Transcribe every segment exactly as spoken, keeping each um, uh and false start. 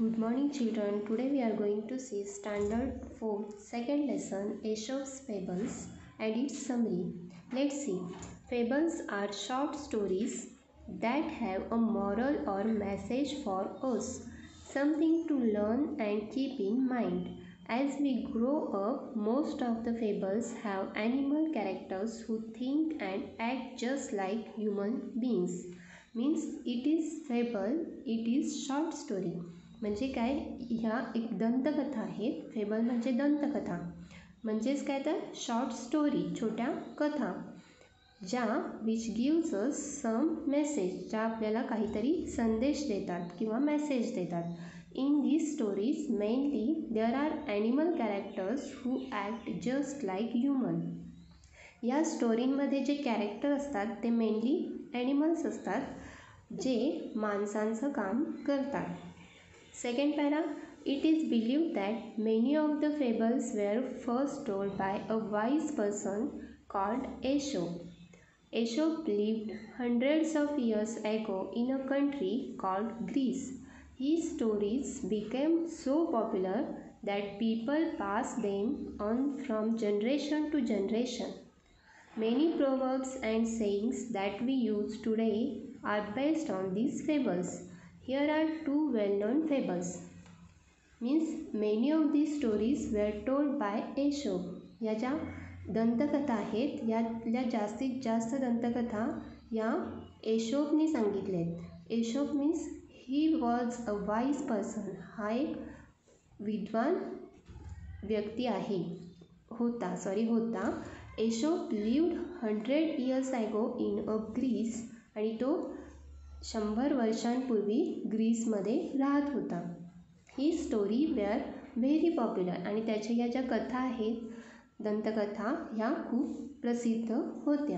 Good morning children. Today we are going to see standard four second lesson Aesop's Fables and its summary. Let's see. Fables are short stories that have a moral or message for us, something to learn and keep in mind. As we grow up, most of the fables have animal characters who think and act just like human beings. Means it is fable, it is short story. म्हणजे काय, ह्या एक दंतकथा आहेत. Fable म्हणजे दंतकथा, म्हणजेच काय तर शॉर्ट स्टोरी, छोट्या कथा, ज्या which gives us some message, ज्या आपल्याला काहीतरी संदेश देतात किंवा मेसेज देतात. In these stories mainly there are animal characters who act just like human. या स्टोरींमध्ये जे कॅरेक्टर असतात ते मेनली ॲनिमल्स असतात, जे माणसांचं काम करतात. Second para, it is believed that many of the fables were first told by a wise person called Aesop. Aesop lived hundreds of years ago in a country called Greece. His stories became so popular that people passed them on from generation to generation. Many proverbs and sayings that we use today are based on these fables. Here are two well-known fables. Means many of these stories were told by Aesop. या ज्या दंतकथा आहेत, यातल्या जास्तीत जास्त दंतकथा या एशोपने सांगितलेत. Aesop means he was a wise person. हा एक विद्वान व्यक्ती आहे, होता सॉरी होता. Aesop lived hundred years ago in a Greece, आणि तो शंभर वर्षांपूर्वी ग्रीसमध्ये राहत होता. ही स्टोरी वेअर व्हेरी पॉप्युलर, आणि त्याच्या या ज्या कथा आहेत, दंतकथा, ह्या खूप प्रसिद्ध होत्या.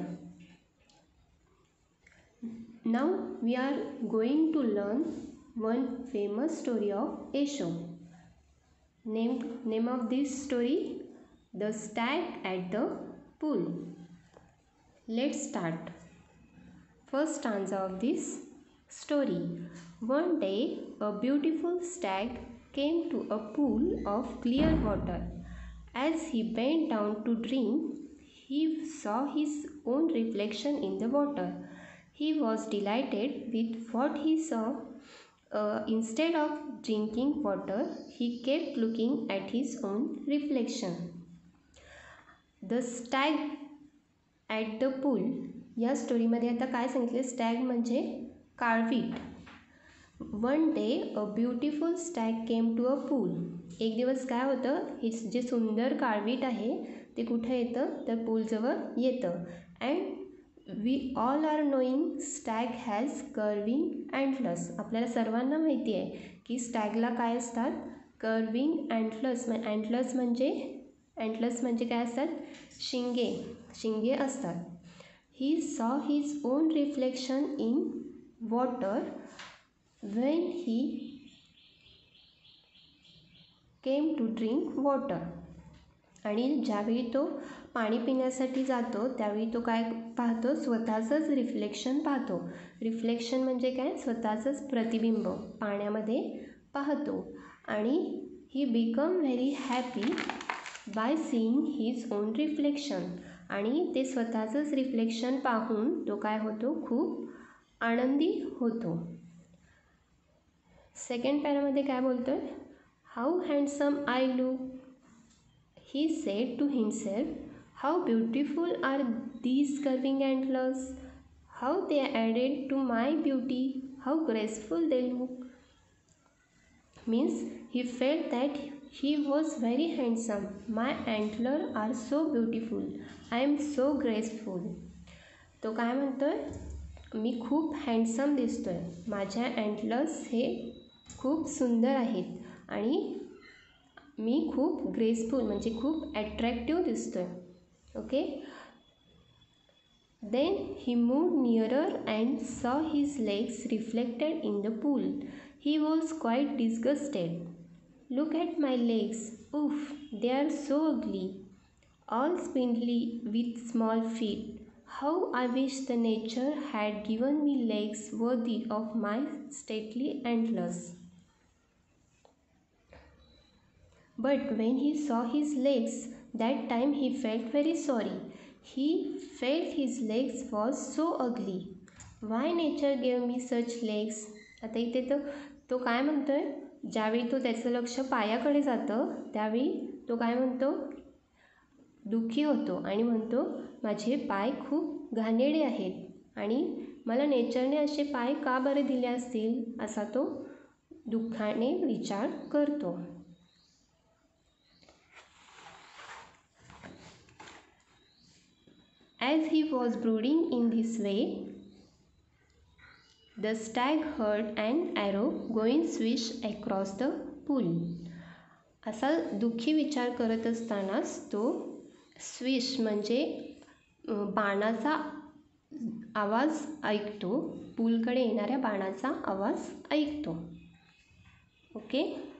नाव we are going to learn one famous story of Aesop. Name name of this story, the stag at the pool. Let's start. First stanza of this story. One day, a beautiful stag came to a pool of clear water. As he bent down to drink, he saw his own reflection in the water. He was delighted with what he saw. Uh, instead of drinking water, he kept looking at his own reflection. The stag at the pool. या स्टोरीमध्ये आता काय सांगितले, stag म्हणजे काळवीट. One day a beautiful stag came to a pool. एक दिवस काय होतं, हे जे सुंदर काळवीट आहे ते कुठे येतं, तर पूलजवळ येतं. And we all are knowing stag has curving antlers. आपल्याला सर्वांना माहिती आहे की स्टॅगला काय असतात, कर्विंग अँटलर्स. अँटलर्स म्हणजे अँटलर्स म्हणजे काय असतात, शिंगे, शिंगे असतात. He saw his own reflection in water when he came to drink water. आणि ज्यावेळी तो पाणी पिण्यासाठी जातो त्यावेळी तो काय पाहतो, स्वतःचंच रिफ्लेक्शन पाहतो. रिफ्लेक्शन म्हणजे काय, स्वतःचंच प्रतिबिंब पाण्यामध्ये पाहतो. आणि he become very happy by seeing his own reflection. आणि ते स्वतःचंच रिफ्लेक्शन पाहून तो काय होतो, खूप आनंदी होतो. सेकंड पॅरामध्ये काय बोलतोय, how handsome I look, he said to himself, how beautiful are these curving antlers, how they added to my beauty, how graceful they look. Means he felt that he was very handsome, my antler are so beautiful, I am so graceful. तो काय म्हणतोय, मी खूप handsome दिसतो आहे, माझ्या अँटलर्स हे खूप सुंदर आहेत, आणि मी खूप ग्रेसफुल म्हणजे खूप ॲट्रॅक्टिव्ह दिसतो आहे. Okay. Then he moved nearer and saw his legs reflected in the pool. He was quite disgusted. Look at my legs, uff, they are so ugly, all spindly with small feet. How I wish the nature had given me legs worthy of my stately antlers. But when he saw his legs, that time he felt very sorry. He felt his legs was so ugly. Why nature gave me such legs? आता इथे तो तो काय म्हणतोय, ज्यावेळी तो त्याचं लक्ष पायाकडे जातं त्यावेळी तो काय म्हणतो, दुःखी होतो आणि म्हणतो माझे पाय खूप घाणेरडे आहेत आणि मला नेचरने असे पाय का बरे दिले असतील असा तो दुःखाने विचार करतो. As he was brooding in this way, the stag heard an arrow going swish across the pool. असा दुःखी विचार करत असतानाच तो स्विश म्हणजे बाणाचा आवाज ऐकतो, पूलकडे येणाऱ्या बाणाचा आवाज ऐकतो. ओके.